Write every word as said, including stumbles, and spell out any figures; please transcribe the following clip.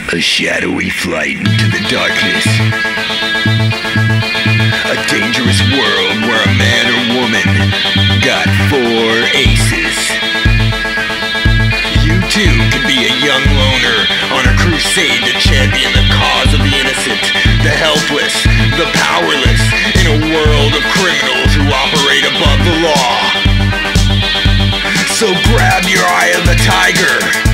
A shadowy flight into the darkness. A dangerous world where a man or woman got four aces. You too can be a young loner on a crusade to champion the cause of the innocent, the helpless, the powerless, in a world of criminals who operate above the law. So grab your eye of the tiger